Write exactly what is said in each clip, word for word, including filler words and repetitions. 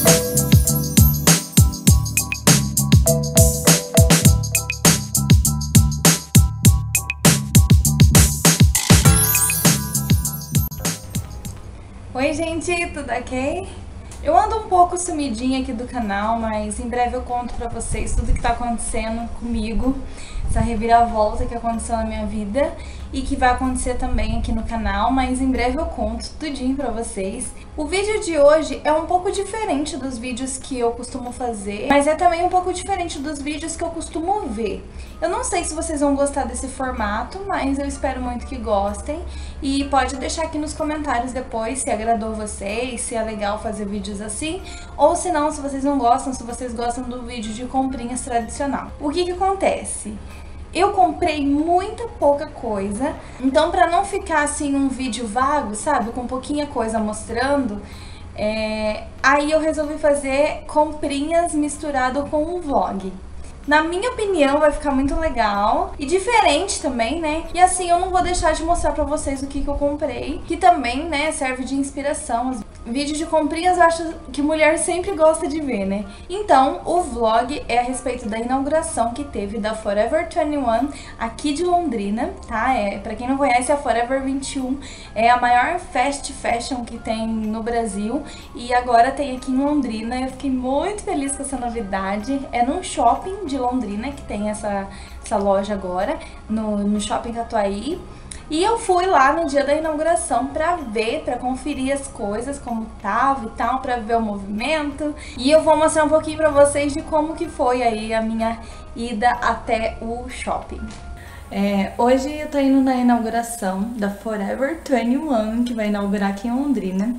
Oi gente, tudo ok? Eu ando um pouco sumidinha aqui do canal, mas em breve eu conto pra vocês tudo que tá acontecendo comigo, essa reviravolta que aconteceu na minha vida e que vai acontecer também aqui no canal, mas em breve eu conto tudinho pra vocês. O vídeo de hoje é um pouco diferente dos vídeos que eu costumo fazer, mas é também um pouco diferente dos vídeos que eu costumo ver. Eu não sei se vocês vão gostar desse formato, mas eu espero muito que gostem. E pode deixar aqui nos comentários depois se agradou vocês, se é legal fazer vídeos assim, ou se não, se vocês não gostam, se vocês gostam do vídeo de comprinhas tradicional. O que que acontece? Eu comprei muita pouca coisa, então pra não ficar assim um vídeo vago, sabe, com pouquinha coisa mostrando, é... aí eu resolvi fazer comprinhas misturado com um vlog. Na minha opinião vai ficar muito legal e diferente também, né? E assim eu não vou deixar de mostrar pra vocês o que, que eu comprei, que também, né, serve de inspiração. Vídeo de comprinhas eu acho que mulher sempre gosta de ver, né? Então, o vlog é a respeito da inauguração que teve da Forever vinte e um aqui de Londrina, tá? É, pra quem não conhece, a Forever vinte e um é a maior fast fashion que tem no Brasil e agora tem aqui em Londrina. Eu fiquei muito feliz com essa novidade. É num shopping de Londrina que tem essa, essa loja agora, no, no Shopping Catuaí. E eu fui lá no dia da inauguração pra ver, pra conferir as coisas, como tava e tal, pra ver o movimento. E eu vou mostrar um pouquinho pra vocês de como que foi aí a minha ida até o shopping. É, hoje eu tô indo na inauguração da Forever vinte e um, que vai inaugurar aqui em Londrina.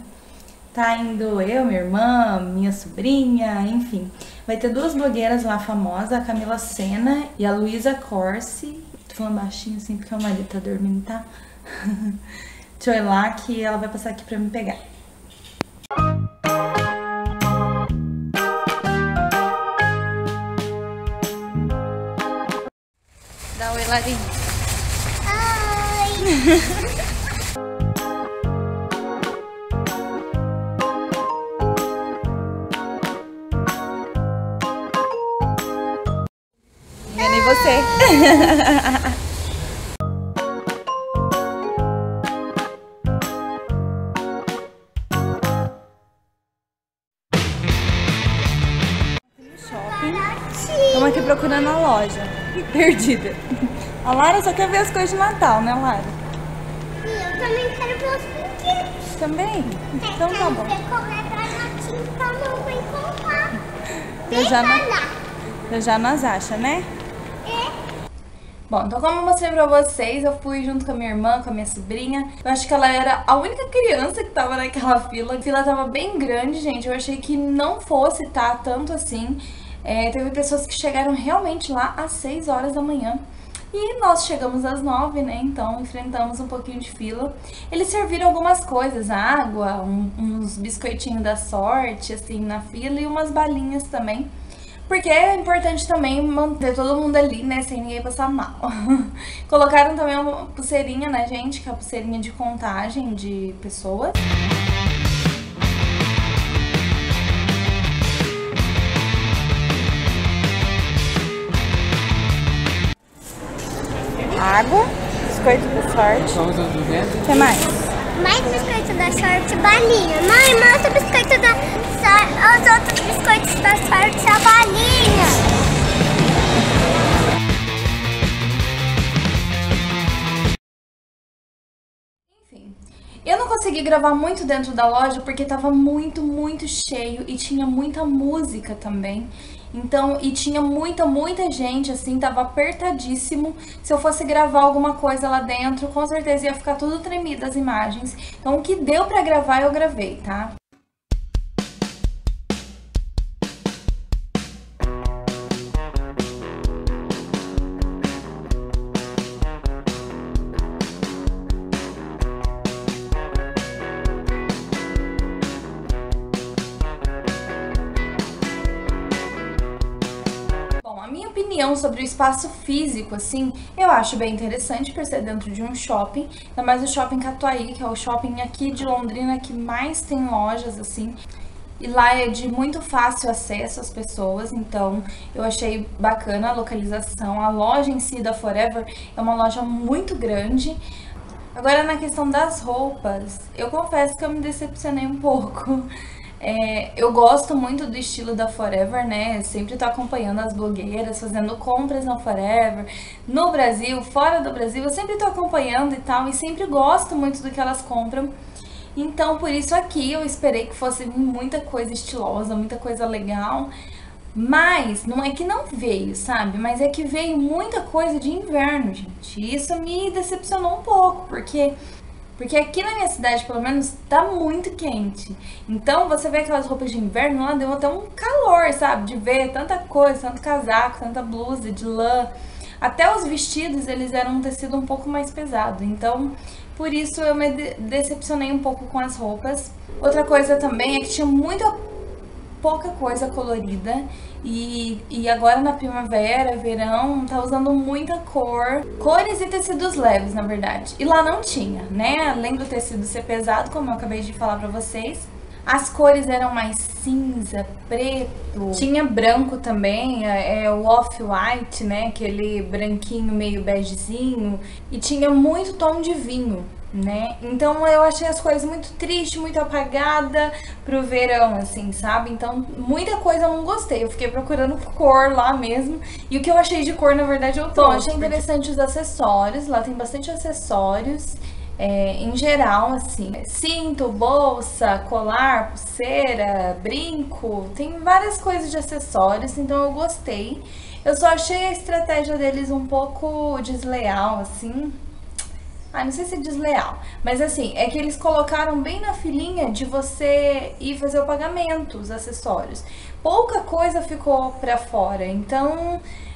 Tá indo eu, minha irmã, minha sobrinha, enfim. Vai ter duas blogueiras lá famosas, a Camila Sena e a Luísa Corsi. Tô falando baixinho assim porque o marido tá dormindo, tá? Deixa eu ir lá que ela vai passar aqui pra me pegar. Dá oi, Larinha. Oi! Enganei você. Estamos aqui procurando a loja. Perdida. A Lara só quer ver as coisas de Natal, né, Lara? E eu também quero ver os brinquedos. Também? Então tá bom. Eu já, não, eu já nós acha, né? Bom, então como eu mostrei pra vocês, eu fui junto com a minha irmã, com a minha sobrinha. Eu acho que ela era a única criança que tava naquela fila. A fila tava bem grande, gente. Eu achei que não fosse tá tanto assim. É, teve pessoas que chegaram realmente lá às seis horas da manhã. E nós chegamos às nove, né? Então enfrentamos um pouquinho de fila. Eles serviram algumas coisas, água, um, uns biscoitinhos da sorte, assim, na fila. E umas balinhas também. Porque é importante também manter todo mundo ali, né, sem ninguém passar mal. Colocaram também uma pulseirinha, né, gente, que é a pulseirinha de contagem de pessoas. Água, biscoito da sorte. O que mais? Mais biscoito da sorte, balinha. Mãe, mostra o biscoito da sorte. Os outros biscoitos da sorte, a balinha. Enfim, eu não consegui gravar muito dentro da loja porque tava muito, muito cheio e tinha muita música também. Então, e tinha muita, muita gente, assim, tava apertadíssimo. Se eu fosse gravar alguma coisa lá dentro, com certeza ia ficar tudo tremido as imagens. Então, o que deu pra gravar, eu gravei, tá? Opinião sobre o espaço físico, assim, eu acho bem interessante por ser dentro de um shopping, ainda mais o Shopping Catuaí, que é o shopping aqui de Londrina que mais tem lojas, assim. E lá é de muito fácil acesso às pessoas, então eu achei bacana a localização. A loja em si da Forever é uma loja muito grande. Agora, na questão das roupas, eu confesso que eu me decepcionei um pouco. É, eu gosto muito do estilo da Forever, né? Eu sempre tô acompanhando as blogueiras, fazendo compras na Forever. No Brasil, fora do Brasil, eu sempre tô acompanhando e tal, e sempre gosto muito do que elas compram. Então, por isso aqui eu esperei que fosse muita coisa estilosa, muita coisa legal. Mas, não é que não veio, sabe? Mas é que veio muita coisa de inverno, gente. E isso me decepcionou um pouco, porque... Porque aqui na minha cidade, pelo menos, tá muito quente. Então, você vê aquelas roupas de inverno, lá deu até um calor, sabe? De ver tanta coisa, tanto casaco, tanta blusa de lã. Até os vestidos, eles eram um tecido um pouco mais pesado. Então, por isso eu me de- decepcionei um pouco com as roupas. Outra coisa também é que tinha muita pouca coisa colorida. E, e agora na primavera, verão, tá usando muita cor. Cores e tecidos leves, na verdade. E lá não tinha, né? Além do tecido ser pesado, como eu acabei de falar pra vocês, as cores eram mais cinza, preto, tinha branco também, é, é o off-white, né? Aquele branquinho meio begezinho. E tinha muito tom de vinho, né? Então eu achei as cores muito tristes, muito apagada pro verão, assim, sabe? Então muita coisa eu não gostei. Eu fiquei procurando cor lá mesmo. E o que eu achei de cor, na verdade, eu tô. Bom, achei interessante os acessórios. Lá tem bastante acessórios. É, em geral, assim, cinto, bolsa, colar, pulseira, brinco, tem várias coisas de acessórios, então eu gostei. Eu só achei a estratégia deles um pouco desleal, assim. Ah, não sei se é desleal, mas assim, é que eles colocaram bem na filinha de você ir fazer o pagamento, os acessórios. Pouca coisa ficou pra fora, então...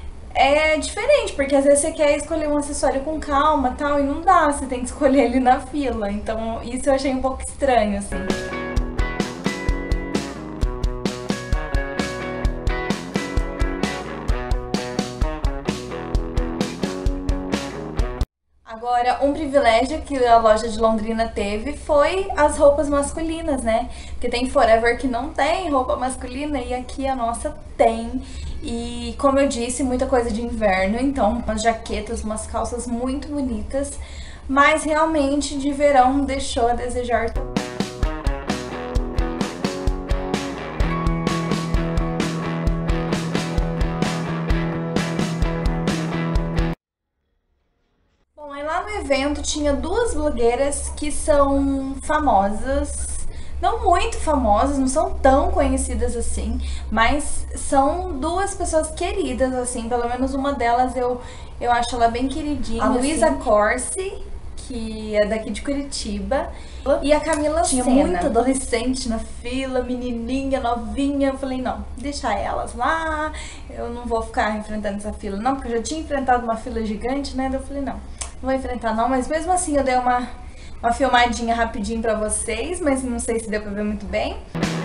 É diferente, porque às vezes você quer escolher um acessório com calma e tal, e não dá, você tem que escolher ele na fila. Então isso eu achei um pouco estranho, assim. Agora, um privilégio que a loja de Londrina teve foi as roupas masculinas, né? Porque tem Forever que não tem roupa masculina e aqui a nossa tem. E como eu disse, muita coisa de inverno, então umas jaquetas, umas calças muito bonitas, mas realmente de verão deixou a desejar. Bom, aí lá no evento tinha duas blogueiras que são famosas. Não muito famosas, não são tão conhecidas assim, mas são duas pessoas queridas, assim, pelo menos uma delas eu, eu acho ela bem queridinha. A Luísa assim. Corsi, que é daqui de Curitiba, e a Camila Tinha Sena. Muito adolescente na fila, menininha, novinha, eu falei, não, deixa elas lá, eu não vou ficar enfrentando essa fila não, porque eu já tinha enfrentado uma fila gigante, né, eu falei, não, não vou enfrentar não, mas mesmo assim eu dei uma... Uma filmadinha rapidinho pra vocês, mas não sei se deu pra ver muito bem.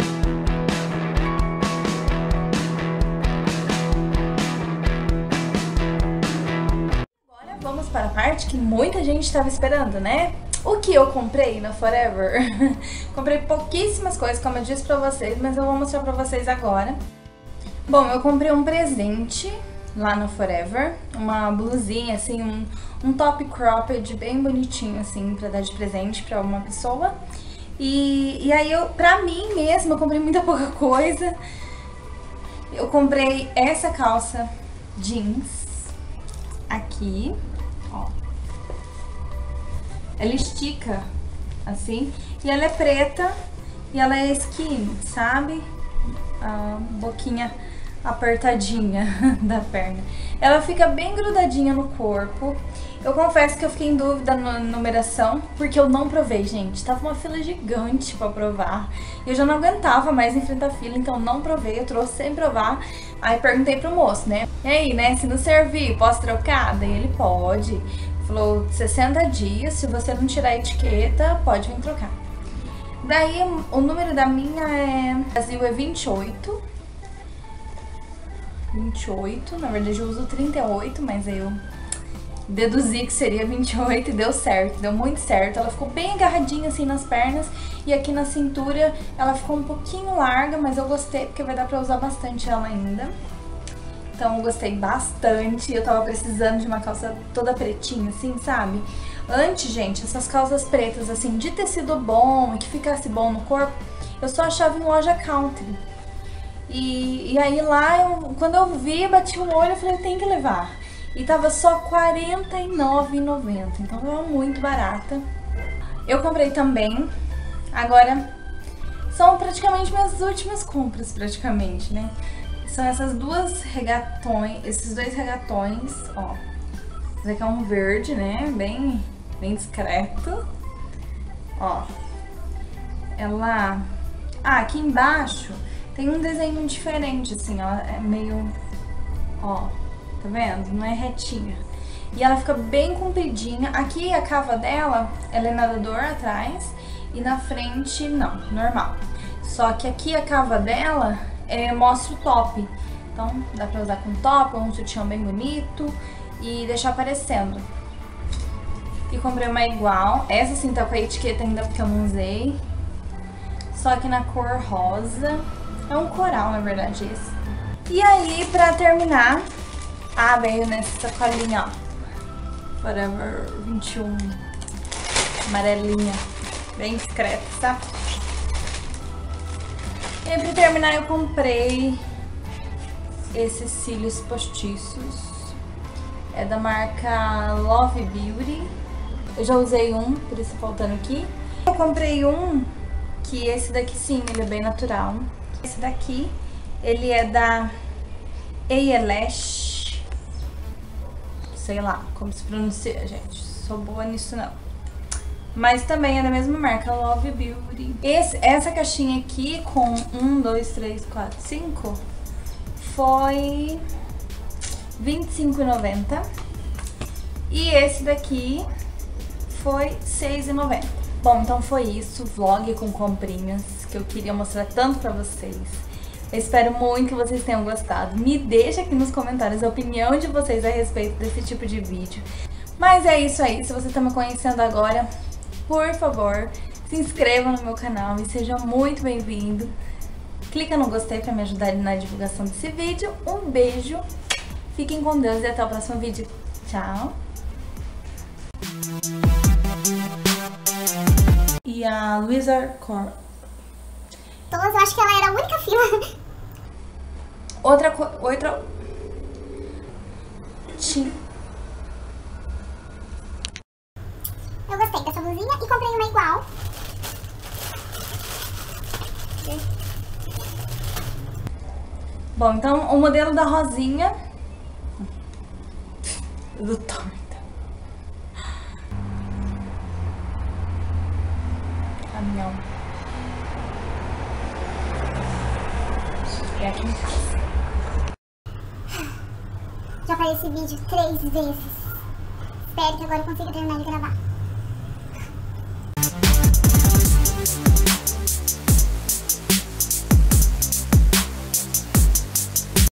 Agora vamos para a parte que muita gente estava esperando, né? O que eu comprei na Forever? Comprei pouquíssimas coisas, como eu disse pra vocês, mas eu vou mostrar pra vocês agora. Bom, eu comprei um presente lá no Forever, uma blusinha, assim, um, um top cropped bem bonitinho, assim, pra dar de presente pra uma pessoa. E, e aí, eu, pra mim mesma, eu comprei muita pouca coisa. Eu comprei essa calça jeans aqui, ó. Ela estica, assim, e ela é preta e ela é skinny, sabe? A boquinha apertadinha da perna. Ela fica bem grudadinha no corpo. Eu confesso que eu fiquei em dúvida na numeração, porque eu não provei, gente. Tava uma fila gigante pra provar. Eu já não aguentava mais enfrentar a fila, então não provei. Eu trouxe sem provar. Aí perguntei pro moço, né? E aí, né? Se não servir, posso trocar? Daí ele pode. Falou, sessenta dias, se você não tirar a etiqueta, pode vir trocar. Daí, o número da minha é... Brasil é vinte e oito. vinte e oito, na verdade eu uso trinta e oito, mas eu deduzi que seria vinte e oito e deu certo, deu muito certo. Ela ficou bem agarradinha assim nas pernas e aqui na cintura ela ficou um pouquinho larga, mas eu gostei porque vai dar pra usar bastante ela ainda. Então eu gostei bastante, eu tava precisando de uma calça toda pretinha assim, sabe? Antes, gente, essas calças pretas assim, de tecido bom e que ficasse bom no corpo, eu só achava em loja country. E, e aí lá, eu, quando eu vi, bati o olho, eu falei, tem que levar. E tava só quarenta e nove reais e noventa centavos, então tava muito barata. Eu comprei também, agora são praticamente minhas últimas compras, praticamente, né? São essas duas regatões, esses dois regatões, ó. Esse aqui é um verde, né? Bem, bem discreto. Ó. Ela... Ah, aqui embaixo tem um desenho diferente, assim, ela é meio... Ó, tá vendo? Não é retinha. E ela fica bem compridinha. Aqui a cava dela, ela é nadador atrás e na frente não, normal. Só que aqui a cava dela é, mostra o top. Então dá pra usar com top, um sutiã bem bonito e deixar aparecendo. E comprei uma igual. Essa sim tá com a etiqueta ainda porque eu não usei. Só que na cor rosa. É um coral, na verdade, esse. E aí, pra terminar, ah, veio nessa sacolinha, ó. Forever vinte e um. Amarelinha. Bem discreta, tá? E aí, pra terminar, eu comprei esses cílios postiços. É da marca Love Beauty. Eu já usei um, por isso faltando aqui. Eu comprei um, que esse daqui sim, ele é bem natural. Esse daqui, ele é da Eyelash. Sei lá como se pronuncia, gente. Sou boa nisso não. Mas também é da mesma marca, Love Beauty. Esse, essa caixinha aqui com um, dois, três, quatro, cinco foi vinte e cinco reais e noventa centavos. E esse daqui foi seis reais e noventa centavos. Bom, então foi isso, vlog com comprinhas que eu queria mostrar tanto pra vocês. Eu espero muito que vocês tenham gostado. Me deixa aqui nos comentários a opinião de vocês a respeito desse tipo de vídeo. Mas é isso aí, se você tá me conhecendo agora, por favor, se inscreva no meu canal e seja muito bem-vindo. Clica no gostei pra me ajudar na divulgação desse vídeo. Um beijo, fiquem com Deus e até o próximo vídeo. Tchau! E a Luisa Cor... Todas, eu acho que ela era a única fila. Outra coisa... Outra... Ti... Eu gostei dessa blusinha e comprei uma igual. Bom, então o modelo da rosinha... Do torta. Caminhão. É aqui em casa. Já apareci esse vídeo três vezes. Espero que agora eu consiga terminar de gravar.